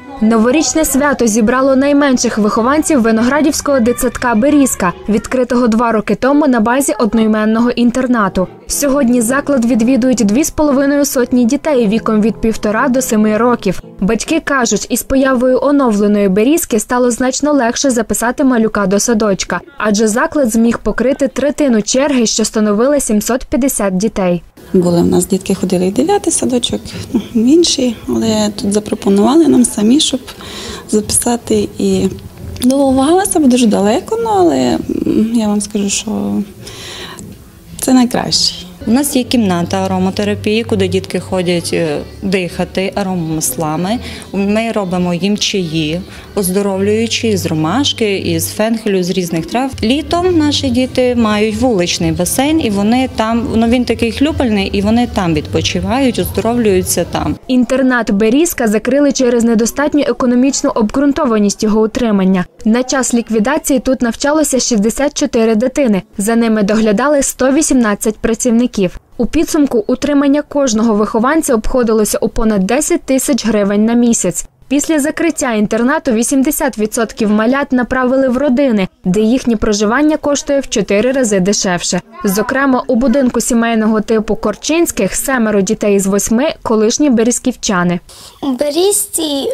Новорічне свято зібрало найменших вихованців Виноградівського дитсадка «Берізка», відкритого 2 роки тому на базі одноіменного інтернату. Сьогодні заклад відвідують 2,5 сотні дітей віком від 1,5 до 7 років. Батьки кажуть, із появою оновленої «Берізки» стало значно легше записати малюка до садочка, адже заклад зміг покрити 1/3 черги, що становила 750 дітей. Були в нас дітки, ходили і в 9-й садочок, в інший, але тут запропонували нам самі, щоб записати. І довагалася, бо дуже далеко, але я вам скажу, що це найкращий. У нас є кімната ароматерапії, куди дітки ходять дихати аромамаслами. Ми робимо їм чаї, оздоровлюючі з ромашки, із фенхелю, з різних трав. Літом наші діти мають вуличний басейн, і вони там, він такий хлюпальний, і вони там відпочивають, оздоровлюються там. Інтернат «Берізка» закрили через недостатню економічну обґрунтованість його утримання. На час ліквідації тут навчалося 64 дитини, за ними доглядали 118 працівників. У підсумку утримання кожного вихованця обходилося у понад 10 тисяч гривень на місяць. Після закриття інтернату 80% малят направили в родини, де їхнє проживання коштує в 4 рази дешевше. Зокрема, у будинку сімейного типу Корчинських 7 дітей з 8 – колишні берізківчани. У Берізці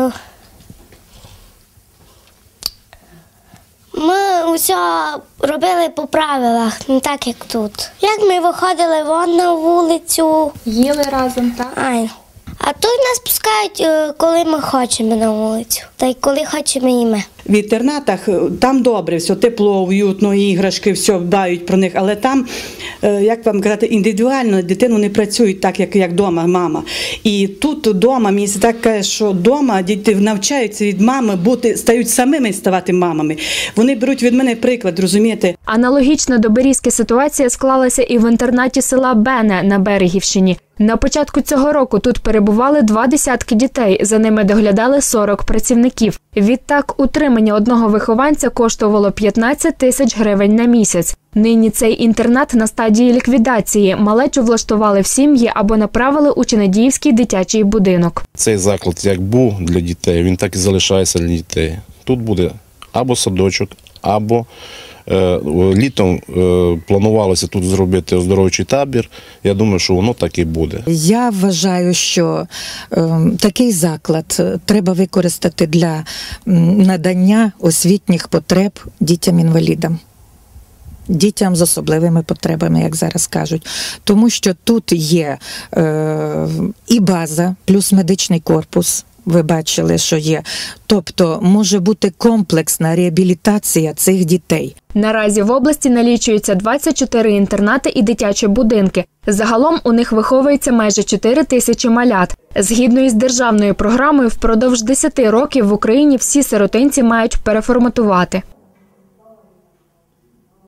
ми усе робили по правилах, не так, як тут. Як ми виходили вон на вулицю. Їли разом, так? А тут нас пускають, коли ми хочемо на вулицю, та й коли хочемо і ми. В інтернатах там добре, все тепло, уютно, іграшки, все дбають про них, але там, як вам казати, індивідуально дитину не працюють так, як вдома мама. І тут вдома, мені так каже, що вдома діти навчаються від мами стають самими ставати мамами. Вони беруть від мене приклад, розумієте? Аналогічно до Берізки ситуація склалася і в інтернаті села Бене на Берегівщині. На початку цього року тут перебували 20 дітей, за ними доглядали 40 працівників. Відтак, утримання одного вихованця коштувало 15 тисяч гривень на місяць. Нині цей інтернат на стадії ліквідації. Малечу влаштували в сім'ї або направили у Чинадіївський дитячий будинок. Цей заклад як був для дітей, він так і залишається для дітей. Тут буде або садочок, або літом планувалося тут зробити оздоровчий табір. Я думаю, що воно так і буде. Я вважаю, що такий заклад треба використати для надання освітніх потреб дітям-інвалідам. Дітям з особливими потребами, як зараз кажуть. Тому що тут є і база, плюс медичний корпус. Ви бачили, що є. Тобто може бути комплексна реабілітація цих дітей. Наразі в області налічується 24 інтернати і дитячі будинки. Загалом у них виховується майже 4 тисячі малят. Згідно із державною програмою, впродовж 10 років в Україні всі сиротинці мають переформатувати.